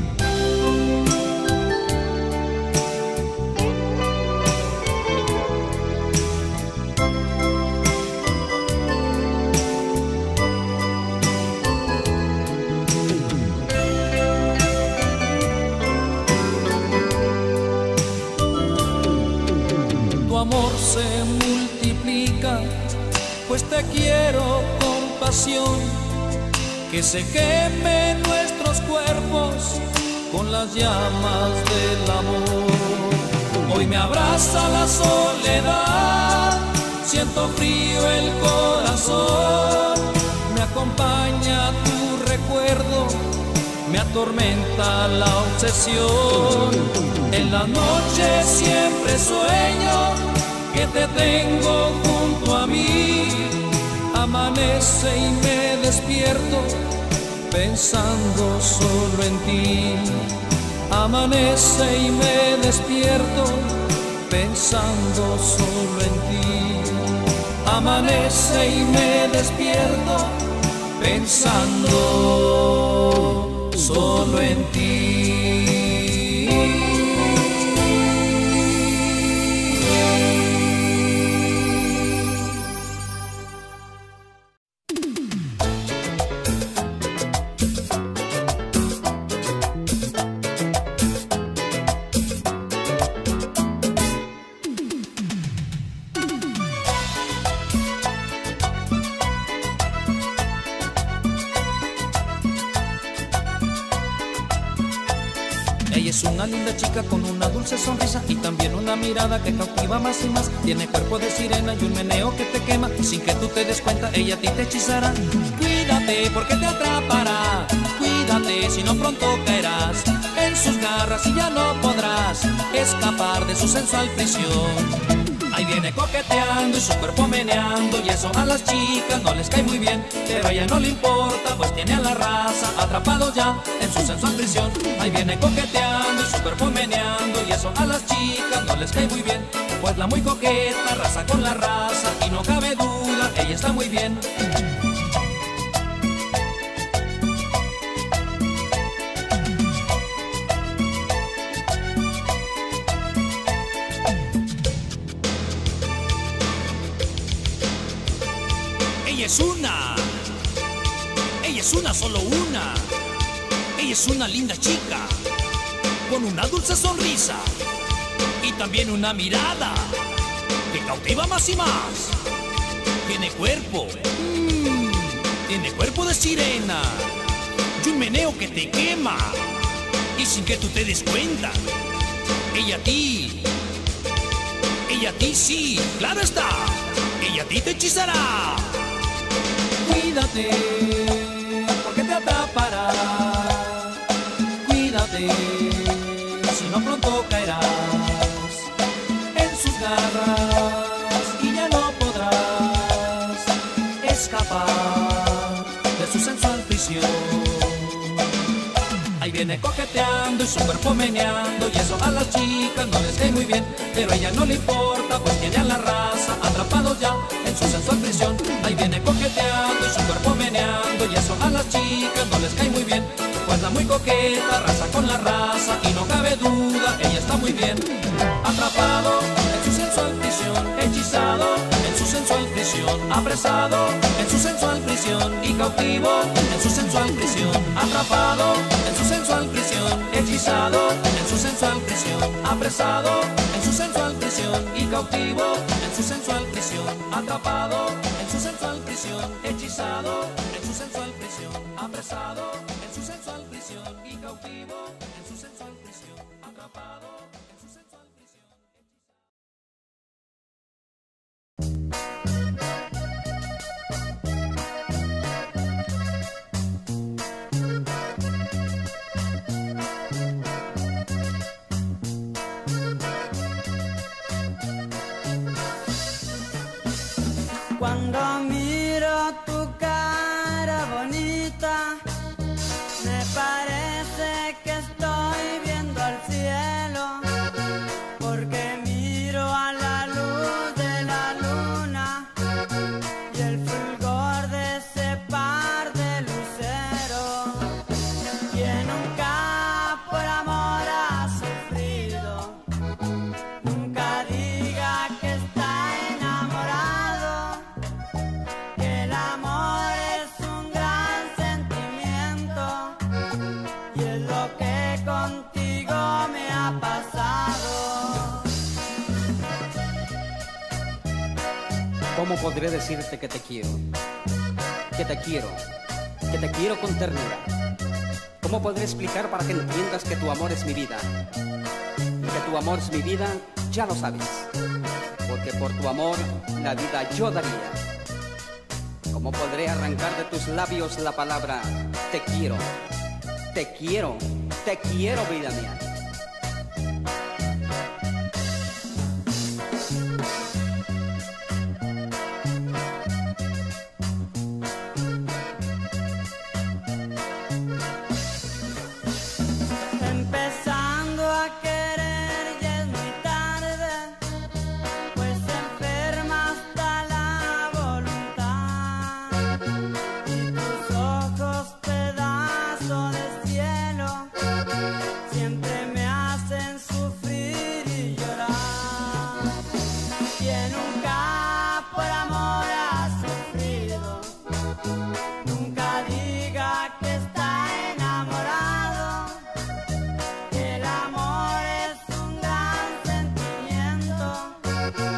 Amor se multiplica, pues te quiero con pasión, que se quemen nuestros cuerpos con las llamas del amor. Hoy me abraza la soledad, siento frío el corazón, me acompaña tu recuerdo, me atormenta la obsesión. En la noche siempre sueño que te tengo junto a mí. Amanece y me despierto pensando solo en ti. Amanece y me despierto pensando solo en ti. Amanece y me despierto pensando solo en ti. Ella es una linda chica con una dulce sonrisa y también una mirada que cautiva más y más. Tiene cuerpo de sirena y un meneo que te quema. Sin que tú te des cuenta, ella a ti te hechizará. Cuídate porque te atrapará. Cuídate si no pronto caerás en sus garras y ya no podrás escapar de su sensual prisión. Ahí viene coqueteando y su cuerpo meneando, y eso a las chicas no les cae muy bien, pero a ella no le importa, pues tiene a la raza atrapado ya en su sensual prisión. Ahí viene coqueteando y su cuerpo meneando, y eso a las chicas no les cae muy bien, pues la muy coqueta raza con la raza, y no cabe duda, ella está muy bien. Ella es una, ella es una, solo una. Ella es una linda chica, con una dulce sonrisa y también una mirada que cautiva más y más. Tiene cuerpo, mmm, tiene cuerpo de sirena y un meneo que te quema, y sin que tú te des cuenta, ella a ti, ella a ti sí, claro está, ella a ti te hechizará. Cuídate, porque te atrapará. Cuídate, si no pronto caerás en sus garras y ya no podrás escapar de su sensual prisión. Ahí viene coqueteando y su cuerpo meneando, y eso a las chicas no les cae muy bien, pero a ella no le importa, pues tiene a la raza atrapados ya en su sensual prisión. Ahí viene coqueteando y su cuerpo meneando, y eso a las chicas no les cae muy bien, pues la muy coqueta raza con la raza, y no cabe duda, ella está muy bien. Atrapado en su sensual prisión, hechizado en su sensual prisión, apresado en su sensual prisión y cautivo en su sensual prisión. Atrapado en su sensual prisión, hechizado en su sensual prisión, apresado en su sensual prisión y cautivo en su sensual prisión. Atrapado en su sensual prisión, hechizado en su sensual prisión, apresado en su sensual prisión y cautivo en su sensual prisión. Atrapado en su sensual prisión. Cuando miro tu cara bonita, me parece que estoy viendo al cielo, porque miro a la luz de la luna y el fulgor de ese par de luceros. Quien nunca por amor ha sufrido, nunca diga que está enamorado, que el amor es un gran sentimiento y es lo que contigo me ha pasado. ¿Cómo podré decirte que te quiero? Que te quiero, que te quiero con ternura. ¿Cómo podré explicar para que entiendas que tu amor es mi vida? Que tu amor es mi vida, ya lo sabes, porque por tu amor la vida yo daría. ¿Cómo podré arrancar de tus labios la palabra te quiero? Te quiero, te quiero, vida mía. que nunca por amor ha sufrido, nunca diga que está enamorado. El amor es un gran sentimiento